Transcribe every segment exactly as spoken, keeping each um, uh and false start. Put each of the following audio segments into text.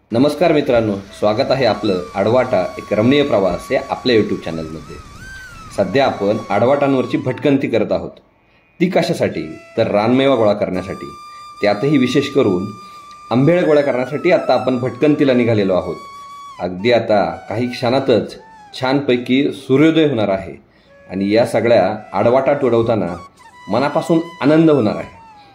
नमस्कार मित्रांनो, स्वागत आहे आपलं आडवाटा एक रमणीय प्रवास या आपल्या यूट्यूब चॅनलमध्ये। सध्या आपण आडवाटांवरची भटकंती करत आहोत। ती कशासाठी? तर रानमेवा गोळा करण्यासाठी, त्यातही विशेष करून आंबेळ गोळा करण्यासाठी आता आपण भटकंतीला निघालेलो आहोत। अगदी आता काही क्षणातच छानपैकी सूर्योदय होणार आहे आणि या सगळ्या आडवाटा तुडवताना मनापासून आनंद होणार आहे।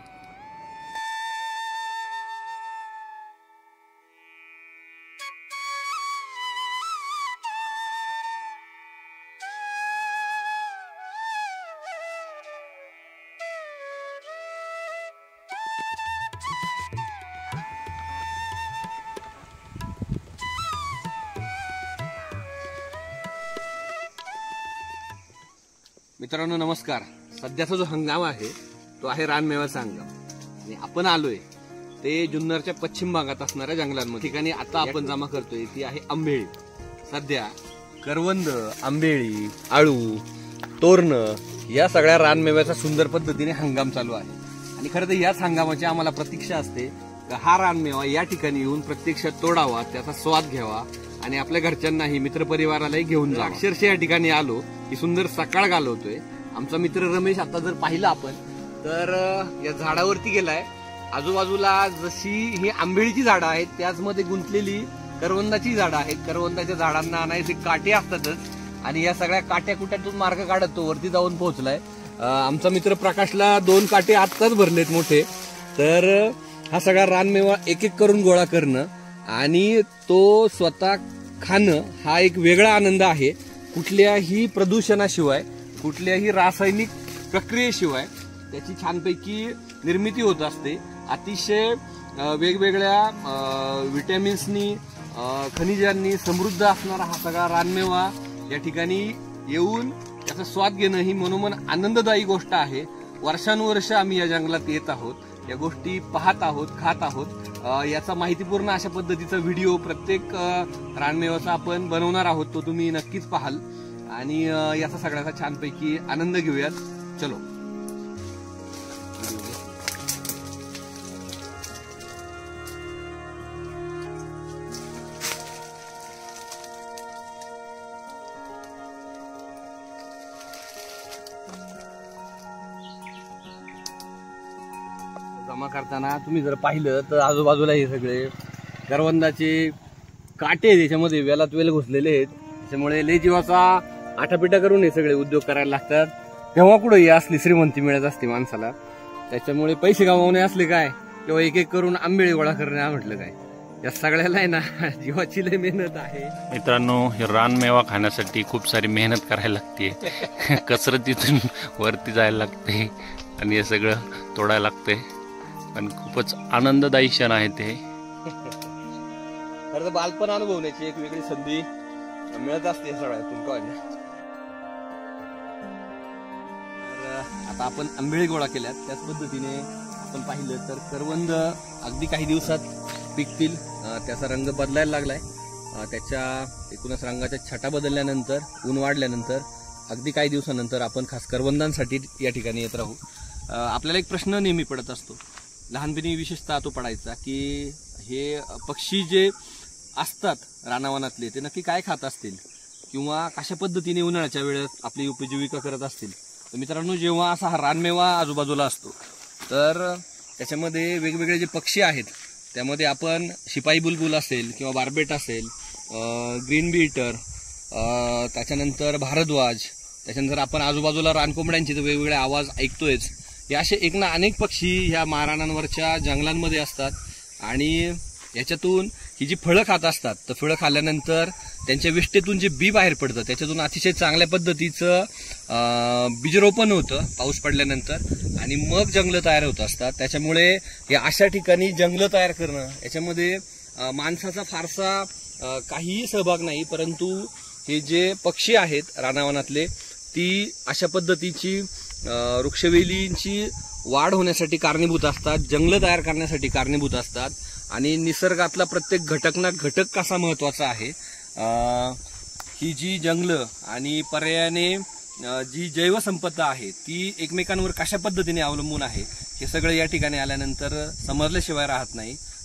मित्रांनो नमस्कार। सध्याचा जो हंगाम आहे तो आहे रानमेव्याचा हंगाम आणि आपण आलोय ते जुन्नरच्या पश्चिम भागात असणाऱ्या जंगलांमध्ये। ठिकाणी आता आपण जमा करतोय ती आहे आंबेळी। सध्या करवंद, आंबेळी, आळू, तोरण या सगळ्या रानमेव्याचा सुंदर पद्धतीने हंगाम चालू आहे आणि खरं तर याच हंगामाची आम्हाला प्रतीक्षा असते की हा रानमेवा या ठिकाणी येऊन प्रत्यक्षात तोडावा, त्याचा स्वाद घ्यावा आणि आपल्या घरच्यांनाही मित्रपरिवारालाही घेऊन जा। अक्षरशः या ठिकाणी आलो की सुंदर सकाळ घालवतोय। आमचा मित्र रमेश आता जर पाहिलं आपण तर या झाडावरती गेलाय। आजूबाजूला जशी ही आंबेळीची झाडं आहेत त्याच मध्ये गुंतलेली करवंदाची झाडं आहेत। करवंदाच्या झाडांना आणायचे काटे असतातच आणि या सगळ्या काट्या कुट्यातून मार्ग काढत तो वरती जाऊन पोहोचलाय। आमचा मित्र प्रकाशला दोन काटे आत्ताच भरलेत मोठे। तर हा सगळा रानमेवा एक एक करून गोळा करणं आणि तो स्वतः खाणं हा एक वेगळा आनंद आहे। कुठल्याही प्रदूषणाशिवाय, कुठल्याही रासायनिक प्रक्रियेशिवाय त्याची छानपैकी निर्मिती होत असते। अतिशय वेगवेगळ्या विटॅमिन्सनी, खनिजांनी समृद्ध असणारा हा सगळा रानमेवा या ठिकाणी येऊन त्याचा स्वाद घेणं ही मनोमन आनंददायी गोष्ट आहे। वर्षानुवर्ष आम्ही या जंगलात येत आहोत, या गोष्टी पाहत आहोत, खात आहोत। याचा माहितीपूर्ण अशा पद्धतीचा व्हिडिओ प्रत्येक रानमेवाचा आपण बनवणार आहोत, तो तुम्ही नक्कीच पाहाल आणि याचा सगळ्याचा छानपैकी आनंद घेऊयात। चलो जमा करताना तुम्ही जर पाहिलं तर आजूबाजूला हे सगळे करवंदाचे काटे त्याच्यामध्ये वेलात वेल घुसलेले आहेत। त्याच्यामुळे लय जीवाचा आठापिटा करून हे सगळे उद्योग करायला लागतात। तेव्हा कुठं ही असली श्रीमंती मिळत असते माणसाला। त्याच्यामुळे पैसे कमावणे असले काय किंवा एक एक करून आंबेळी गोळा करणे म्हटलं काय, या सगळ्याला आहे ना जीवाची लय मेहनत आहे। मित्रांनो, हे रानमेवा खाण्यासाठी खूप सारी मेहनत करायला लागते। कसरतीतून वरती जायला लागते आणि हे सगळं तोडायला लागते, पण खूपच आनंददायी क्षण आहे ते। खरं तर बालपण अनुभवण्याची एक वेगळी संधी मिळत असते सगळ्यातून काय ना। आता आपण आंबेळी गोळा केल्यात त्याच पद्धतीने आपण पाहिलं तर करवंद अगदी काही दिवसात पिकतील। त्याचा रंग बदलायला लागलाय। त्याच्या एकूणच रंगाच्या छटा बदलल्यानंतर, ऊन वाढल्यानंतर अगदी काही दिवसानंतर आपण खास करवंदांसाठी या ठिकाणी येत राहू। आपल्याला एक प्रश्न नेहमी पडत असतो, लहानपणी विशेषतः तो पडायचा की हे पक्षी जे असतात रानावनातले ते नक्की काय खात असतील किंवा कशा पद्धतीने उन्हाळ्याच्या वेळेत आपली उपजीविका करत असतील। तर मित्रांनो, जेव्हा असा हा रानमेवा आजूबाजूला असतो तर त्याच्यामध्ये वेगवेगळे जे पक्षी आहेत त्यामध्ये आपण शिपाई बुलबुल असेल किंवा बार्बेट असेल, ग्रीन बीटर, त्याच्यानंतर भारद्वाज, त्याच्यानंतर आपण आजूबाजूला रानकोंबड्यांचे तर वेगवेगळे आवाज ऐकतोयच। हे असे एक ना अनेक पक्षी ह्या महाराणांवरच्या जंगलांमध्ये असतात आणि याच्यातून ही जी फळं खात असतात तर फळं खाल्ल्यानंतर त्यांच्या विष्ठेतून जे बी बाहेर पडतं त्याच्यातून अतिशय चांगल्या पद्धतीचं बीजरोपण होतं पाऊस पडल्यानंतर आणि मग जंगलं तयार होत असतात। त्याच्यामुळे या अशा ठिकाणी जंगलं तयार करणं याच्यामध्ये माणसाचा फारसा काहीही सहभाग नाही, परंतु हे जे पक्षी आहेत रानावनातले ती अशा पद्धतीची वृक्षवेलींची वाढ होण्यासाठी कारणीभूत असतात, जंगलं तयार करण्यासाठी कारणीभूत असतात आणि निसर्गातला प्रत्येक घटक ना घटक कसा महत्वाचा आहे। ही जी जंगलं आणि पर्यायाने जी जैवसंपदा आहे ती एकमेकांवर कशा पद्धतीने अवलंबून आहे हे सगळं या ठिकाणी आल्यानंतर समजल्याशिवाय राहत नाही।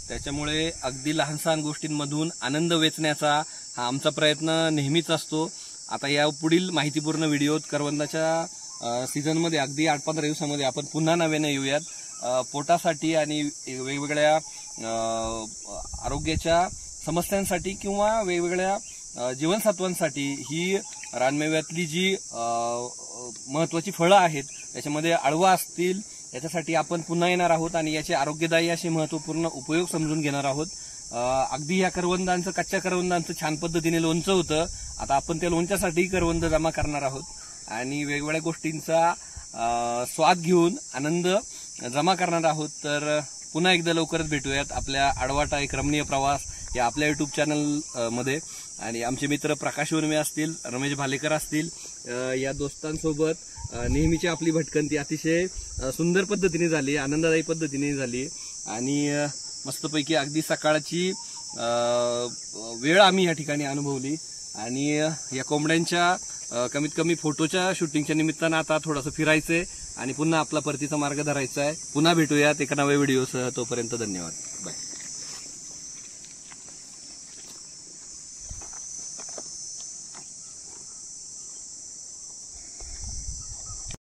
त्याच्यामुळे अगदी लहान सहान गोष्टींमधून आनंद वेचण्याचा हा आमचा प्रयत्न नेहमीच असतो. आता या पुढील माहितीपूर्ण व्हिडिओत करवंदाच्या सीझनमध्ये अगदी आठ पंधरा दिवसामध्ये आपण पुन्हा नव्याने येऊयात. पोटासाठी आणि वेगवेगळ्या आरोग्याच्या समस्यांसाठी किंवा वेगवेगळ्या जीवनसत्वांसाठी ही रानमेव्यातली जी महत्वाची फळं आहेत त्याच्यामध्ये आळवा असतील याच्यासाठी आपण पुन्हा येणार आहोत आणि याचे आरोग्यदायी असे महत्वपूर्ण उपयोग समजून घेणार आहोत. अगदी या करवंदांचं कच्च्या करवंदांचं छान पद्धतीने लोणचं होतं. आता आपण त्या लोणच्यासाठी करवंद जमा करणार आहोत आणि वेगवेगळ्या गोष्टींचा स्वाद घेऊन आनंद जमा करणार आहोत. तर पुन्हा एकदा लवकरच भेटूयात आपल्या आडवाटा एक रमणीय प्रवास या आपल्या युट्यूब चॅनल मध्ये. आणि आमचे मित्र प्रकाश वनवे असतील, रमेश भालेकर असतील, या दोस्तांसोबत नेहमीची आपली भटकंती अतिशय सुंदर पद्धतीने झाली, आनंददायी पद्धतीने झाली आणि मस्तपैकी अगदी सकाळची वेळ आम्ही या ठिकाणी अनुभवली. आणि या कोंबड्यांच्या कमीत कमी फोटोच्या शूटिंगच्या निमित्तानं आता थोडंसं फिरायचंय आणि पुन्हा आपला परतीचा मार्ग धरायचा आहे. पुन्हा भेटूयात एका नव्या व्हिडिओसह. तोपर्यंत धन्यवाद. बाय.